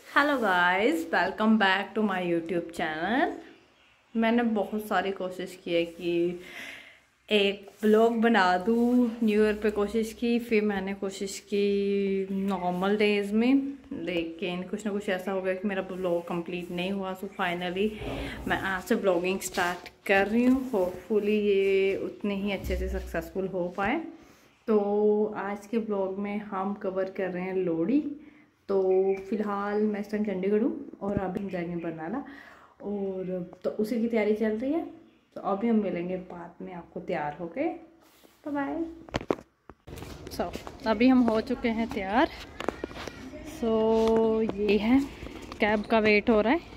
Hello guys, welcome back to my YouTube channel. मैंने बहुत सारी कोशिश की है कि एक ब्लॉग बना दूँ। न्यू ईयर पे कोशिश की, फिर मैंने कोशिश की नॉर्मल डेज़ में, लेकिन कुछ ना कुछ ऐसा हो गया कि मेरा ब्लॉग कंप्लीट नहीं हुआ। सो फाइनली मैं आज से ब्लॉगिंग स्टार्ट कर रही हूँ। होपफुली ये उतने ही अच्छे से सक्सेसफुल हो पाए। तो आज के ब्लॉग में हम कवर कर रहे हैं लोहड़ी। तो फ़िलहाल मैं इस टाइम चंडीगढ़ हूँ और अभी हम जाएंगे बरनाला, और तो उसी की तैयारी चल रही है। तो अभी हम मिलेंगे बाद में आपको तैयार होके। Bye bye. सो अभी हम हो चुके हैं तैयार। सो ये है, कैब का वेट हो रहा है।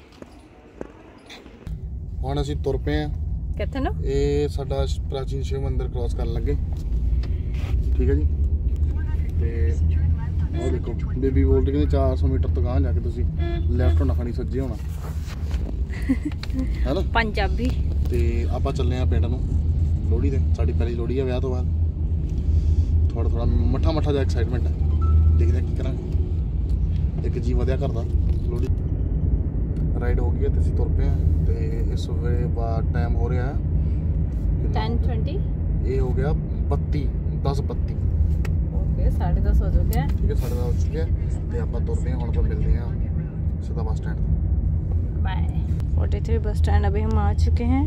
ਹੁਣ ਅਸੀਂ ਤੁਰ ਪਏ ਆ ਕਿੱਥੇ ਨਾ ਇਹ ਸਾਡਾ ਪ੍ਰਾਚੀਨ ਸ਼ਿਵ ਮੰਦਿਰ ਕ੍ਰਾਸ ਕਰਨ ਲੱਗੇ। ਠੀਕ ਹੈ ਜੀ, ਤੇ ਉਹ ਦੇਖੋ ਬੇਬੀ ਬੋਲ ਰਹੀ ਕਿ 400 ਮੀਟਰ ਤੋਂ ਗਾਂਹ ਜਾ ਕੇ ਤੁਸੀਂ ਲੈਫਟ ਹੋਣਾ, ਖਾਣੀ ਸੱਜੇ ਹੋਣਾ ਹੈ ਨਾ ਪੰਜਾਬੀ। ਤੇ ਆਪਾਂ ਚੱਲੇ ਆ ਪਿੰਡ ਨੂੰ ਲੋਹੜੀ ਤੇ। ਸਾਡੀ ਪਹਿਲੀ ਲੋਹੜੀ ਆ ਵਿਆਹ ਤੋਂ ਬਾਅਦ। ਥੋੜਾ ਮੱਠਾ ਜਿਹਾ ਐਕਸਾਈਟਮੈਂਟ ਹੈ, ਦੇਖਦੇ ਕੀ ਕਰਾਂਗੇ। ਇੱਕ ਜੀ ਵਧਿਆ ਕਰਦਾ ਲੋਹੜੀ ਰਾਈਡ ਹੋ ਗਈ ਹੈ ਤੇ ਅਸੀਂ ਤੁਰ ਪਏ ਆ। ਤੇ ਇਸ ਵੇਲੇ ਬਾਅਦ ਟਾਈਮ ਹੋ ਰਿਹਾ 10:20। ਇਹ ਹੋ ਗਿਆ 10:32। ओके 10:30 हो चुके हैं। ठीक है, 10:30 हो चुके हैं। तो आप तुरते हैं, हम तो मिलते हैं सीधा bus stand. Bye. 43 bus stand अभी हम आ चुके हैं।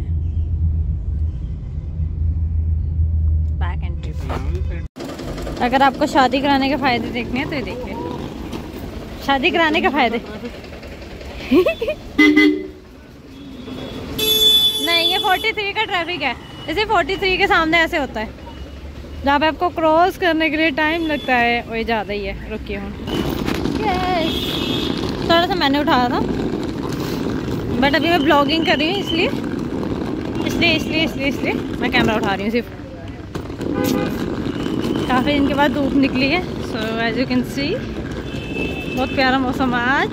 बैक एंट्री पे। अगर आपको शादी कराने के फायदे देखने हैं तो ये देखिए, शादी कराने के फायदे। नहीं, ये 43 का ट्रैफिक है। इसे 43 के सामने ऐसे होता है, जहाँ पे आपको क्रॉस करने के लिए टाइम लगता है वही ज़्यादा ही है। रुकिए हूँ, थोड़ा सा मैंने उठाया था, बट अभी मैं ब्लॉगिंग कर रही हूँ, इसलिए मैं कैमरा उठा रही हूँ सिर्फ। काफ़ी दिन के बाद धूप निकली है। So as you can see बहुत प्यारा मौसम आज।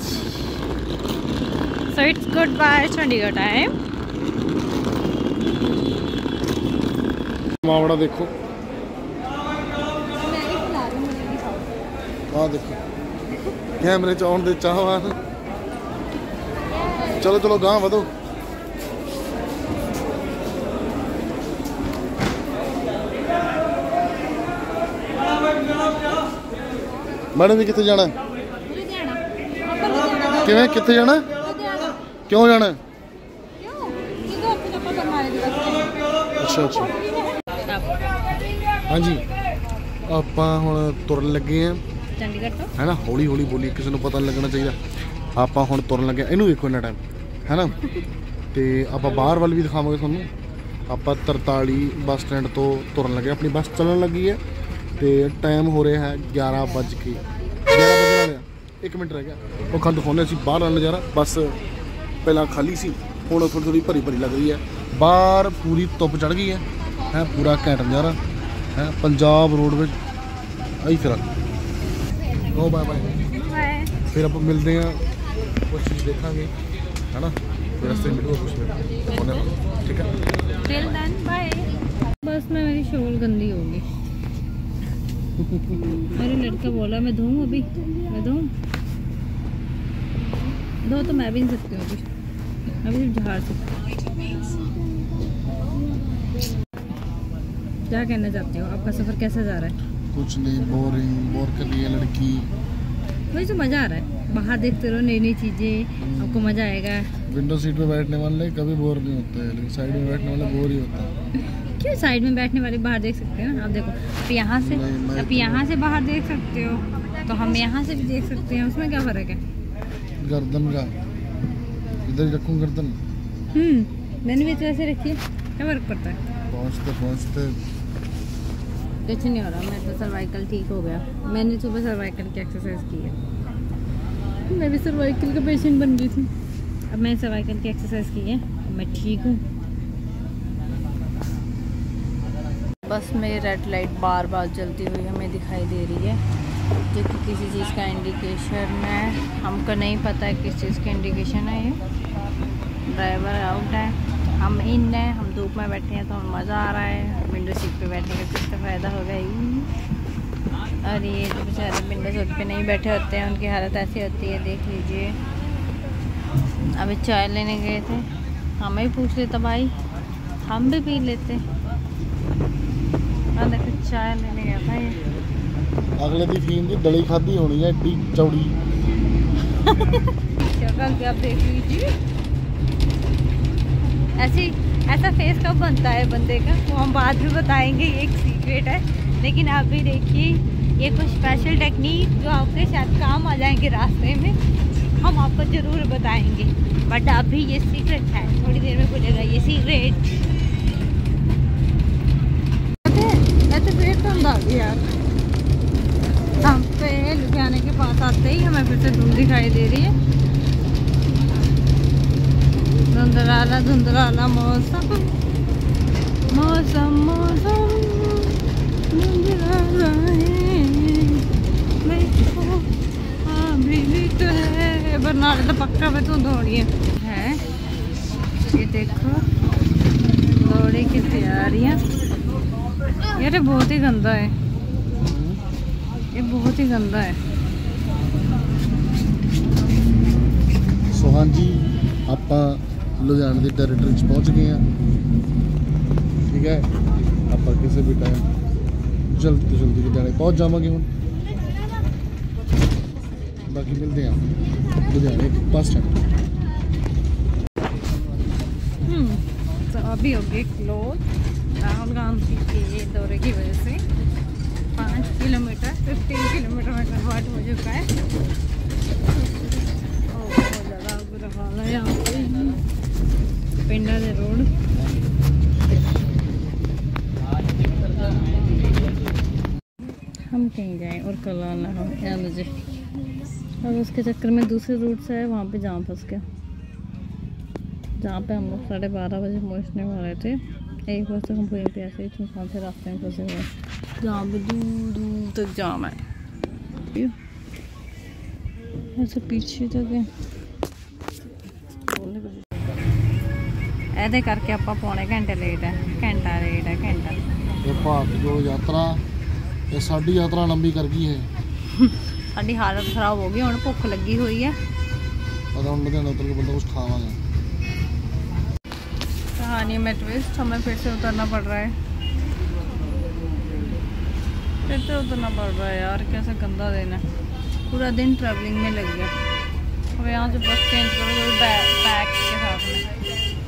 So it's good bye Chandigarh time. मावड़ा देखो, आ देखो कैमरे च आउण दे चाहवान। चलो गांह वधो। मैडम जी कित्थे जाना? किवें कित्थे जाना? क्यों जाना? अच्छा हाँ जी, ਆਪਾਂ ਹੁਣ ਤੁਰਨ ਲੱਗੇ ਆ ਚੰਡੀਗੜ੍ਹ ਤੋਂ, ਹੈ ਨਾ। ਹੌਲੀ ਬੋਲੀ, ਕਿਸੇ ਨੂੰ ਪਤਾ ਨਹੀਂ ਲੱਗਣਾ ਚਾਹੀਦਾ। ਆਪਾਂ ਹੁਣ ਤੁਰਨ ਲੱਗੇ, ਇਹਨੂੰ ਵੇਖੋ ਇੰਨਾ ਟਾਈਮ ਹੈ ਨਾ। ਤੇ ਆਪਾਂ ਬਾਹਰ ਵੱਲ ਵੀ ਦਿਖਾਵਾਂਗੇ ਤੁਹਾਨੂੰ। ਆਪਾਂ 43 ਬੱਸ ਸਟੈਂਡ ਤੋਂ ਤੁਰਨ ਲੱਗੇ, ਆਪਣੀ ਬੱਸ ਚੱਲਣ ਲੱਗੀ ਹੈ। ਤੇ ਟਾਈਮ ਹੋ ਰਿਹਾ ਹੈ 11 ਵਜੇ ਵਾਲੇ। 1 ਮਿੰਟ ਰਹਿ ਗਿਆ। ਉਹ ਖੰਡ ਦਿਖਾਉਂਦੇ ਅਸੀਂ ਬਾਹਰ ਵਾਲਾ ਨਜ਼ਾਰਾ। ਬੱਸ ਪਹਿਲਾਂ ਖਾਲੀ ਸੀ, ਹੁਣ ਥੋੜੀ ਭਰੀ ਲੱਗ ਰਹੀ ਹੈ। ਬਾਹਰ ਪੂਰੀ ਧੁੱਪ ਚੜ੍ਹ ਗਈ ਹੈ ਪੂਰਾ ਘੈਂਟ ਨਜ਼ਾਰਾ है। पंजाब रोड में आई फिर ओ बाय। फिर आप मिलते हैं, कुछ चीज़ देखा है ना, फिर रास्ते में कुछ होने। ठीक है, बस में मेरी शॉल गंदी होगी। मेरे लड़का बोला मैं धोऊं, अभी मैं धो तो मैं भी नहीं सकती हूँ अभी सिर्फ झाड़ सकती। क्या कहना चाहते हो? आपका सफ़र कैसा जा रहा है? कुछ नहीं, बोर कर रही है लड़की। वही तो मज़ा आ रहा है, बाहर देखते रहो नई चीज़ें, आपको मज़ा आएगा। विंडो सीट पे बैठने वाले कभी बोर नहीं होते हैं, लेकिन साइड में बैठने वाला बोर ही होता है। क्यों? साइड में बैठने वाले बाहर देख सकते हैं ना। आप देखो, आप यहाँ से बाहर देख सकते हो, तो हम यहाँ से भी देख सकते हैं। उसमें क्या फ़र्क है? गर्दन का इधर ही रखूँ गर्दन। मैंने भी तो ऐसे रखी है, क्या फ़र्क पड़ता है? पहुँचते कुछ नहीं हो रहा। मैं तो सर्वाइकल ठीक हो गया। मैंने सुबह सर्वाइकल की एक्सरसाइज की है। मैं भी सर्वाइकल का पेशेंट बन गई थी। अब मैंने सर्वाइकल की एक्सरसाइज की है, मैं ठीक हूँ। बस में रेड लाइट बार जलती हुई हमें दिखाई दे रही है, जो कि किसी चीज़ का इंडिकेशन है। हमको नहीं पता है किस चीज़ का इंडिकेशन है। ये ड्राइवर आउट है, हम इन है, हम धूप में बैठे हैं तो मज़ा आ रहा है। विंडो सीट पे बैठने का कुछ तो फ़ायदा होगा ही। और ये जो बेचारे विंडो सीट पे नहीं बैठे होते हैं उनकी हालत ऐसी होती है, देख लीजिए। अभी चाय लेने गए थे, हमें ही पूछ लेता भाई, हम भी पी लेते। और देखो चाय लेने गया था ये। अगले दी फीम दी दली खाधी होनी है एडी चौड़ी। शक्ल भी आप देख लीजिए, ऐसा फेस कब बनता है बंदे का, वो हम बाद में बताएंगे, ये एक सीक्रेट है। लेकिन आप भी देखिए, ये कुछ स्पेशल टेक्निक जो आपके शायद काम आ जाएंगे रास्ते में, हम आपको ज़रूर बताएंगे। बट अभी ये सीक्रेट है, थोड़ी देर में खुलेगा ये सीक्रेट। ऐसे पेड़ तो हम भाग यार, हम पे लुधियाने के पास आते ही हमें फिर से धुंध दिखाई दे रही है। धुंधलाला धुंधलाला मौसम मौसम मौसम धुंधलाला है तो है, बरनाले तो पक्का में धुंध हो रही है। ये देखो दौड़े की तैयारियां। यार बहुत ही गंदा है, ये बहुत ही गंदा है। सो हाँ जी, ਆਪਾਂ ਲੁਧਿਆਣੇ ਦੇ ਟੈਰੀਟਰੀ 'ਚ ਪਹੁੰਚ ਗਏ ਹਾਂ। ਠੀਕ ਹੈ, ਆਪਾਂ ਕਿਸੇ ਵੀ ਟਾਈਮ ਜਲਦੀ ਤੋਂ ਜਲਦੀ ਲੁਧਿਆਣੇ ਪਹੁੰਚ ਜਾਵਾਂਗੇ। ਹੁਣ ਬਾਕੀ ਮਿਲਦੇ ਹਾਂ लुधियाने बस स्टैंड। तो अभी हो गए क्लोज राहुल गांधी के दौरे की वजह से। 5 किलोमीटर 15 किलोमीटर में कन्वर्ट हो चुका है। बहुत ज़्यादा बुरा हाल है यहाँ पे पिंडा दे रोड। हम कहीं जाएँ और कल आना हम यहाँ मुझे, और उसके चक्कर में दूसरे रूट से है, वहाँ पे जाम फंस गया। जहाँ पे हम लोग 12:30 बजे पहुँचने वाले थे, 1 बजे तक हम वहीं पे ऐसे ही सुनसान से रास्ते में फंसे हुए, जहाँ पे दूर दूर तक जाम है। ऐसे पीछे तक है। ऐसे करके आप 1.5 घंटे लेट है, घंटा लेट है, घंटा। ये भारत जो यात्रा, ये साड़ी यात्रा लंबी कर गई है। साड़ी हालत खराब हो गई, हुण भुख लगी हुई है। पता हम लुधियाना उतर के बंदा कुछ खावांगे। कहानी में ट्विस्ट, हमें फिर से उतरना पड़ रहा है, फिर से उतरना पड़ रहा है यार। कैसा गंदा दिन है, पूरा दिन ट्रैवलिंग में लग गया। अब यहाँ से बस चेंज करो बैग के साथ में,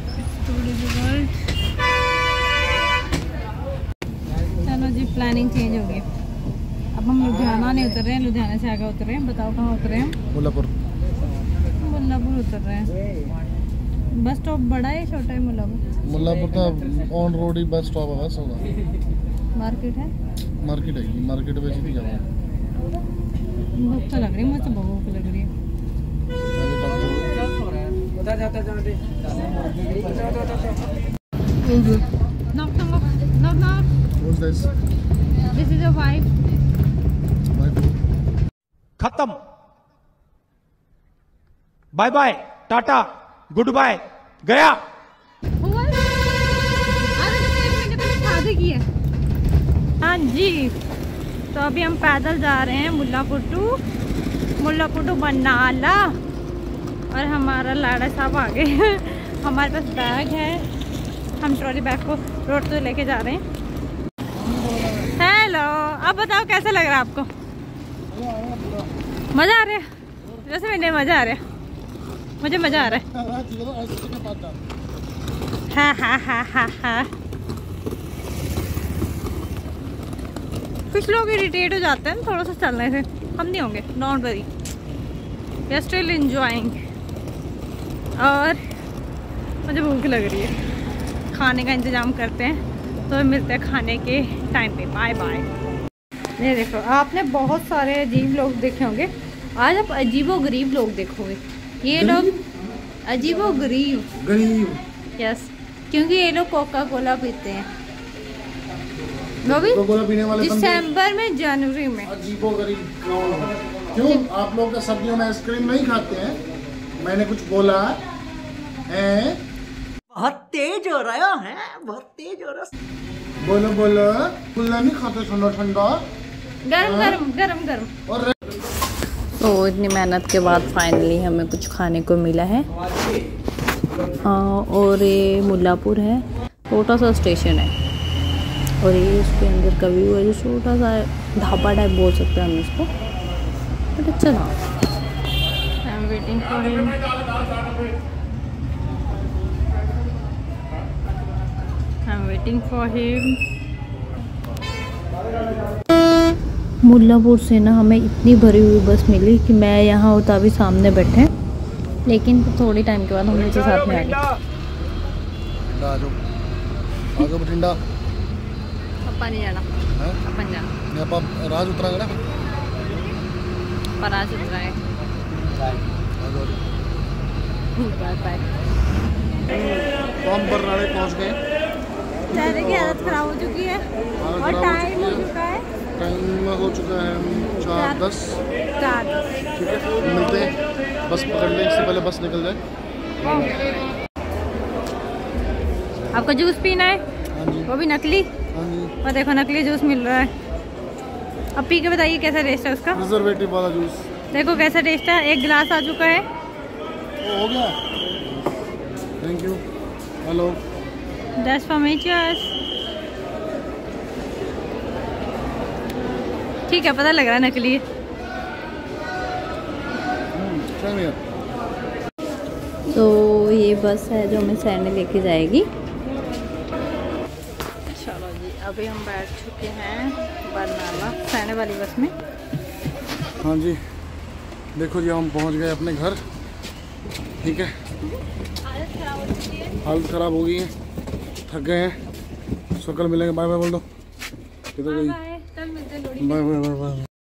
चलो जी प्लानिंग चेंज हो गई। अब हम लुधियाना नहीं उतर रहे हैं, लुधियाना से आगे उतर रहे हैं। बताओ कहाँ उतर रहे हैं? मुल्लापुर। मुल्लापुर उतर रहे हैं। बस स्टॉप बड़ा है छोटा है? मुल्लापुर, मुल्लापुर तो on road he bus stop है। बस होगा, मार्केट है, मार्केट है, मार्केट में सीधी जाओ। भूख तो लग रही है, मुझे बहुत भूख लग रही है। What's this? This is your wife. खत्म, bye bye, tata, good bye, गया। शादी की है। हाँ जी, तो अभी हम पैदल जा रहे हैं मुल्लापुर टू बरनाला, और हमारा लाड़ा साहब आ गए। हमारे पास बैग है, हम ट्रॉली बैग को रोड तो लेके जा रहे हैं। हेलो, अब बताओ कैसा लग रहा है आपको? मज़ा आ रहा है? जैसे मैंने मज़ा आ रहा है, मुझे मज़ा आ रहा है। हाँ हाँ हाँ हाँ हाँ। कुछ लोग इरिटेट हो जाते हैं थोड़ा सा चलने से, हम नहीं होंगे, don't worry, we are still enjoying. और मुझे भूख लग रही है, खाने का इंतज़ाम करते हैं, तो मिलते हैं खाने के टाइम पे। Bye bye. ये देखो, आपने बहुत सारे अजीब लोग देखे होंगे, आज आप अजीबो गरीब लोग देखोगे। ये लोग अजीबो गरीब, यस, क्योंकि ये लोग कोका कोला पीते हैं, वो भी दिसंबर में, जनवरी में। अजीबो गरीब क्यों? आप लोग सर्दियों में आइसक्रीम नहीं खाते हैं? मैंने कुछ बोला है? बहुत तेज हो रहा है, बहुत तेज हो रहा है। बोलो बोलो, खुला नहीं खाते ठंडा ठंडा? गरम गरम गरम गरम। और तो इतनी मेहनत के बाद फाइनली हमें कुछ खाने को मिला है। और ये मुल्लापुर है, छोटा सा स्टेशन है और ये इसके अंदर का व्यू है जो छोटा सा ढाबा टाइप बोल सकते हैं हम इसको, बट अच्छा था। I am waiting for him. I am waiting for him. Mullapur से ना हमें इतनी भरी हुई बस मिली कि मैं यहाँ और तभी सामने बैठे, लेकिन थोड़ी टाइम के बाद हम नीचे साथ में आ गए। आ जाओ बठिंडा। अपा नहीं जाना, हैं अपन जाना ये आप राज उतरांगे ना, पर आज उतरा है। Bye bye. तो हम बरनाड़े पहुंच गए। चेहरे की हालत खराब हो चुकी है और टाइम हो चुका है। टाइम हो चुका है 4:10। 4:10 ठीक है, मिलते हैं, बस पकड़ लें इससे पहले बस निकल जाए। आपको जूस पीना है? हाँ जी, वो भी नकली। हाँ जी। और देखो नकली जूस मिल रहा है। अब पी के बताइए कैसा टेस्ट है उसका। प्रिजर्वेटिव वाला जूस। देखो कैसा टेस्ट है। एक गिलास आ चुका है। हो गया, thank you. Hello, that's for me. Cheers. ठीक है, पता लग रहा है नकली है। तो ये बस है जो हमें सैने लेके जाएगी। चलो जी, अभी हम बैठ चुके हैं बरनाला सैने वाली बस में। हाँ जी, देखो जी हम पहुंच गए अपने घर। ठीक है, हालत ख़राब हो गई है, थक गए हैं। कल मिलेंगे। बाय बाय बोल दो। किधर गई? कल मिलते हैं। Bye bye bye bye.